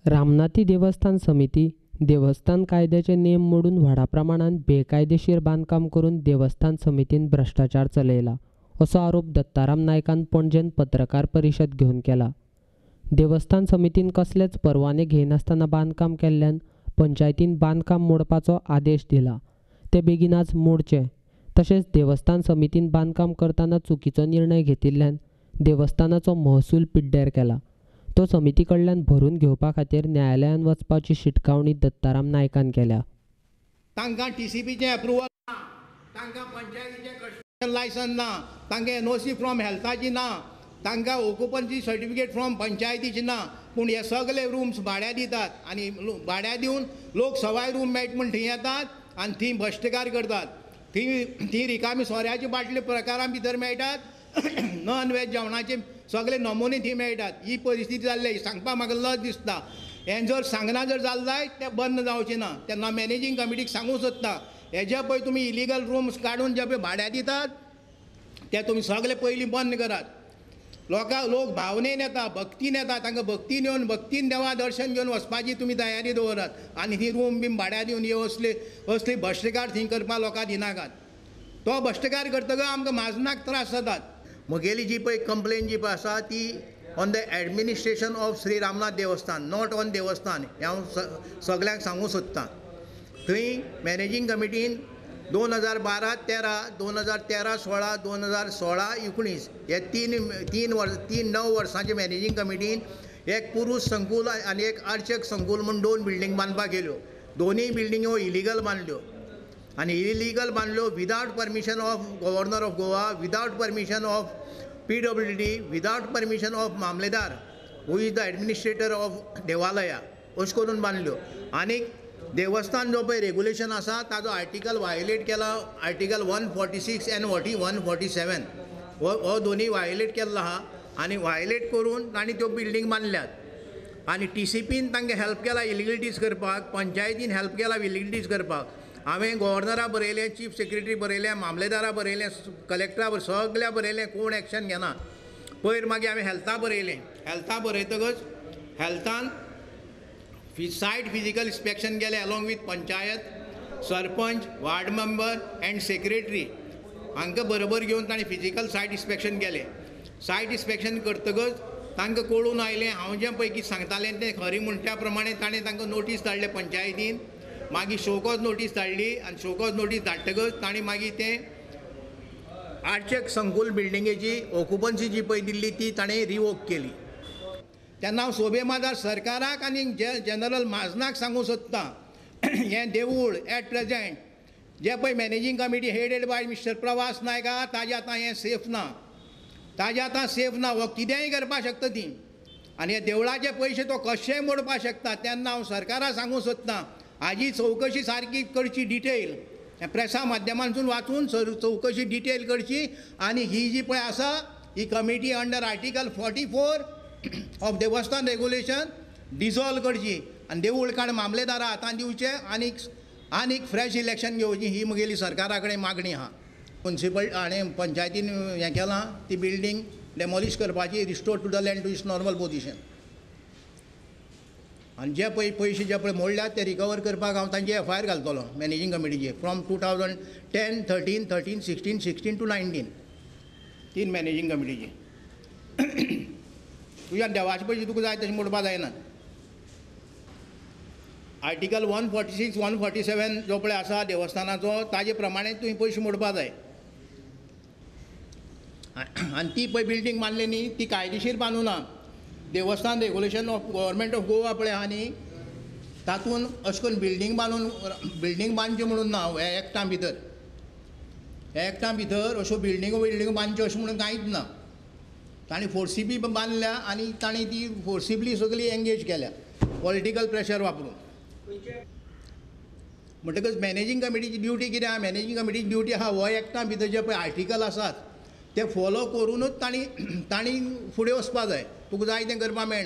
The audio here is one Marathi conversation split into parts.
रामनाथी देवस्थान समिती देवस्थान कायद्याचे नेम मोडून व्हडा प्रमाणात बेकायदेशीर बांधकाम करून देवस्थान समितीन भ्रष्टाचार चलयला असो आरोप दत्ताराम नायकान पणजेन पत्रकार परिशद घेवन केला। देवस्थान समितीन कसलेच परवाने घेनासतना बांधकाम केल्ल्यान पंचायतीन बांधकाम मोडपाचो आदेश दिला, ते बेगीनाच मोडचे। तशेंच देवस्थान समितीन बांधकाम करताना चुकीचो निर्णय घेतिल्ल्यान देवस्थानाचो महसूल पिड्ड्यार केला, तो समिती कडल्यान भरून घेवपा खातीर न्यायालयान वचपाची शिटकावणी दत्ताराम नायकान केल्या। तांकां टीसीपीचें अप्रुवल ना, तांकां पंचायतीचें कन्स्ट्रक्शन लायसन्स ना, तांकां एनओसी फ्रॉम हेल्थाची ना, तांकां ऑक्युपन्सी सर्टिफिकेट फ्रॉम पंचायतीची ना, पूण हे सगळे रूम्स भाड्या दितात आनी भाड्या दिवन लोक सवाय रूम मेळटा म्हूण थंय येतात आनी थंय भ्रश्टाचार करतात। थंय रिकामी सोऱ्याची बाटल्यो प्रकारां भितर मेळटात, नॉन वेज जेवणाचे सगळे नमुने थंय मेळटात। ही परिस्थिती जाल्ली, सांगपाक म्हाका लज दिसता। हें जर सांगना जर जालें जायत तें बंद जावचें ना। तेन्ना मॅनेजींग कमिटीक सांगूंक सोदता, हेजे पळय तुमी इलिगल रूम्स काडून जे पळय भाड्या दितात ते तुमी सगळे पयलीं बंद करात। लोक भावनेन येता, भक्तीन येता, तांकां भक्तीन येवन भक्तीन देवा दर्शन घेवन वचपाची तुमी तयारी दवरात आनी ती रूम बीन भाड्या दिवन हे असले भ्रश्टाचार थंय करपाक लोकांक दिनाकात। तो भ्रश्टाचार करतकच आमकां माजनाक त्रास जातात। म्हगेली जी पळय कंप्लेन जी पळय आसा ती on the administration of Shri Ramnath Devasthan, not on देवस्थान, हें हांव सगळ्यांक सांगूंक सोदतां। थंय मॅनेजींग कमिटीन 2012-13, 2013-16, 2016-19 हे तीन 9 वर्सांचे मॅनेजींग कमिटीन एक पुरुष संकुल आनी एक अर्चक संकुल म्हूण 2 बिल्डींग बांदपाक गेल्यो। दोनूय बिल्डिंगो इलिगल बांदल्यो आनी इलिगल बांदल्यो without permission of governor of Goa, without permission of PWD, without permission of mamledar who is the administrator of देवालया, अशें करून बांदल्यो। आनीक देवस्थान जो पळय रेगुलेशन आसा ताजो आर्टिकल वायोलेट केला, आर्टिकल 146 आनी 147 हो दोनूय वायोलेट केल्लो आहा आनी वायोलेट करून तांणी त्यो बिल्डींग बांदल्यात। आनी TCPन तांकां हेल्प केला इलिगलिटीज करपाक, पंचायतीन हेल्प केला इलिगलिटीज करपाक। हांवें गव्हर्नराक बरयलें, चीफ सेक्रेटरी बरयलें, मामलेदाराक बरयलें, कलेक्टराक सगळ्या बरयलें, कोण एक्शन घेना। पयर मागीर हांवें हेल्था बरयलें। हेल्था बरयतकच हेल्थान सायट फिजिकल इन्स्पेक्शन केलें along with panchayat, sarpanch, ward member and secretary हांकां बरोबर घेवन ताणें फिजिकल सायट इन्स्पेक्शन केलें। सायट इन्स्पेक्शन करतकच तांकां कळून आयलें हांव जें पळय कितें सांगतालें तें खरें म्हूण त्या प्रमाणे ताणें तांकां नोटीस धाडलें पंचायतीन। मागीर शोकॉज नोटीस धाडली आनी शोकॉज नोटीस धाडटकच ताणें मागीर तें आर्चक संकुल बिल्डिंगेची ऑक्युपन्सी जी पळय दिल्ली ती ताणें रिवोक केली। तेन्ना हांव सोबे माजार सरकाराक आनी जनरल माजनाक सांगूंक सोदतां, हें देवूळ एट प्रेजेंट जे पळय managing committee headed by mister Pravas Naik आहा ताजें आतां हें सेफ ना, ताजें आतां सेफ ना। हो कितेंय करपाक शकता ती आनी हे देवळाचे पयशे तो कशेंय मोडपाक शकता। तेन्ना हांव सरकाराक सांगूंक सोदतां, हाजी चवकशी सारकी करची, डिटेल प्रेसा माध्यमांतून वाचून चवकशी डिटेल करची आनी ही जी पळय आसा ही committee under article 44 of Devasthan regulation dissolve करची आनी देवूळ काण मामलेदारा हातांत दिवचें आनीक फ्रेश इलेक्शन घेवची, ही म्हगेली सरकारा कडेन मागणी आहा। म्युनिसिपल हाणें पंचायतीन हें केलां ती बिल्डींग डेमॉलिश करपाची, restore to the land to its normal position आनी जे पळय पयशे जे पळय मोडल्यात ते रिकवर करपाक हांव तांची FIR घालतलो मॅनेजींग कमिटीचे फ्रॉम 2010, 13, 13, 16, 16 to 19 तीन मॅनेजींग कमिटीचे। तुज्या देवाचे पयशे तुका जाय तशें मोडपाक जायना। आर्टिकल 146, 147 जो पळय आसा देवस्थानाचो ताजे प्रमाणे तुवें पयशे मोडपाक जाय। आनी ती पळय बिल्डींग बांदली न्ही ती कायदेशीर बांदूना। Devasthan regulation of government of Goa पळय आहा न्ही तातूंत अशें करून बिल्डींग बांदची म्हणून ना। ह्या एक्टा भितर अश्यो बिल्डिंगो बांदच्यो अशें म्हणून कांयच ना। ताणें फोर्सिबली बांदल्या आनी ताणें ती फोर्सिबली सगळी एंगेज केल्या पॉलिटिकल प्रेशर वापरून। म्हणटकच मॅनेजींग कमिटीची ड्युटी कितें आहा, मॅनेजींग कमिटीची ड्युटी आहा हो एक्टा भितर जे पळय आर्टिकल आसात ते फॉलो करूनच तांणी फुडें वचपाक जाय। तुका जाय तें करपाक मेळना।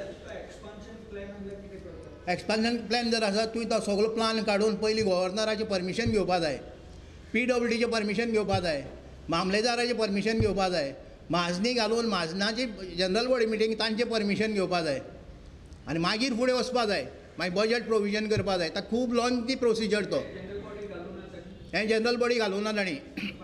एक्सपान्शन प्लॅन जर आसा तुवें तो सगळो प्लान काडून पयलीं गव्हर्नराचें परमिशन घेवपाक जाय, PWDचें परमिशन घेवपाक जाय, मामलेदाराचें परमिशन घेवपाक जाय, माजनी घालून माजनाची जनरल बॉडी मिटींग तांचें परमिशन घेवपाक जाय। आनी मागीर फुडें वचपा जाय, मागीर बजट प्रोविजन करपा जाय. ताका खूब लॉंग ती प्रोसिजर तो. हें जनरल बॉडी घालूं ना ताणी.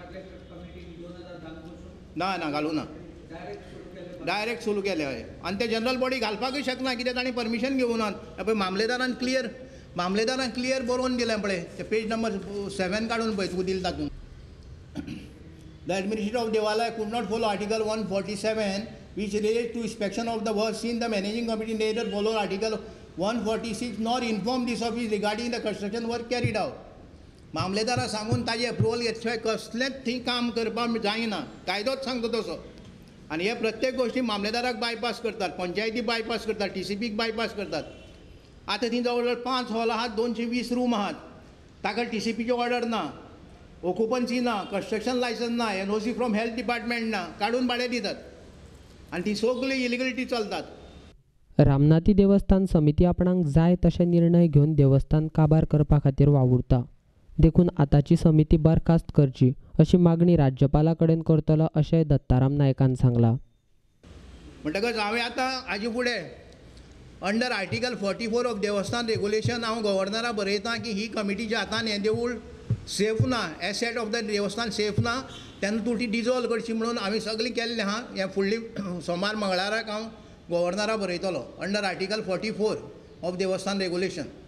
ना ना घालूं ना, डायरेक्ट सुरू केले हय. आनी ते जनरल बॉडी घालपाकूय शकना, कित्याक ताणी परमिशन घेवूं ना. पळय मामलेदारान क्लियर बरोवन दिलें पळय, ते पेज नंबर 7 काडून पळय तूं दिल तातूंत. The administrator of Devala could not follow Article 147, which relates to inspection of the work, since the managing committee neither followed Article 146 nor informed this office regarding the construction work carried out. मामलेदारा सांगून ताजे अप्रुवल घेतल्या कसलेंच थंय काम करपाक जायना, कायदोच सांगता तसो. आनी हे प्रत्येक गोश्टी मामलेदाराक बायपास करतात, पंचायती बायपास करतात, TCPक बायपास करतात. आतां थंय जवळ जवळ 5 हॉल आहात, 220 रूम आहात. ताका TCPची ऑर्डर ना, ऑक्युपन्सी ना, कन्स्ट्रक्शन लायसन्स ना, NOC फ्रॉम हेल्थ डिपार्टमेंट ना, काडून भाडे दितात. आनी ती सगळी इलिगलिटी चलतात. रामनाथी देवस्थान समिती आपणाक जाय तशे निर्णय घेवन देवस्थान काबार करपा खातीर वावुरता. देखून आतांची समिती बरखास्त करची अशी मागणी राज्यपाला कडेन करतलो अशें दत्ताराम नायकान सांगलां. म्हणटकच हांवें आतां हाजे फुडें under article 44 of Devasthan regulation हांव गव्हर्नराक बरयतां की ही कमिटीच्या हातान हें देवूळ सेफ ना, asset of the Devasthan safe ना, तेन्ना तूं ती डिजॉल्व करची म्हणून हांवें सगळें केल्लें आहा. हें फुडली सोमार मंगळाराक हांव गव्हर्नराक बरयतलो under article 44 of Devasthan regulation.